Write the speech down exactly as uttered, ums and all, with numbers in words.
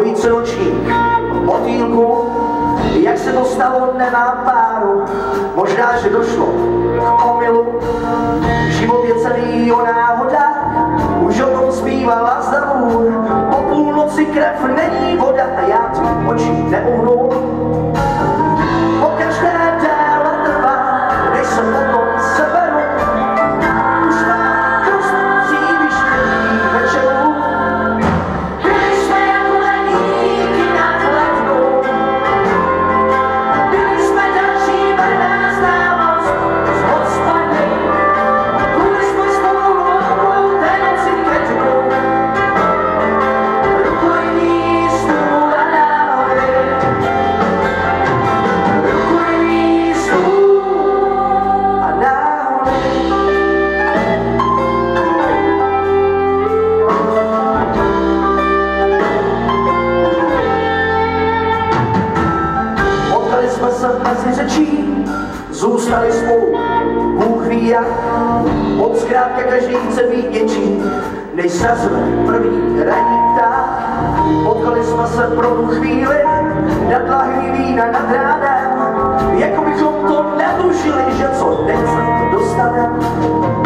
dvojice nočních motýlku. Jak se to stalo, nemám páru, možná, že došlo k omylu. Život je celý o náhodách, už o tom zpívala zdavu. Po půlnoci krev není voda a já tvým očí neuhnu. Po každé déle trvá, než se potom seberu. Už mám dost přílišných večerů. Byli jsme jako leníky nad lednou. Byli jsme další vrná známost z hospody. Byli jsme spolu rukou té noci ke dnu. Rukojmí stůl a náhody. Rukojmí stůl a náhody. Potkali jsme se mezi řečí, zůstali spolu, Bůh ví jak. Moc zkrátka každý chce být něčí, než srazíme první ranní pták. Potkali jsme se pro tu chvíli, nad lahví vína nad ránem, jako bychom to netušili, že co nechcem, to dostaneme.